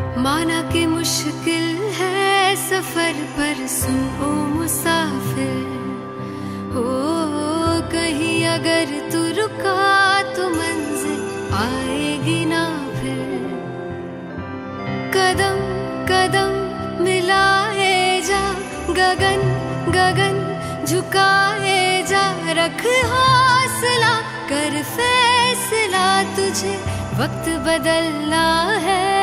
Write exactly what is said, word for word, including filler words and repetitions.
माना कि मुश्किल है सफर पर सुन ओ मुसाफिर हो, कहीं अगर तू रुका तो मंजिल आएगी ना फिर। कदम कदम मिलाए जा, गगन गगन झुकाए जा, रख हौसला कर फैसला, तुझे वक्त बदलना है।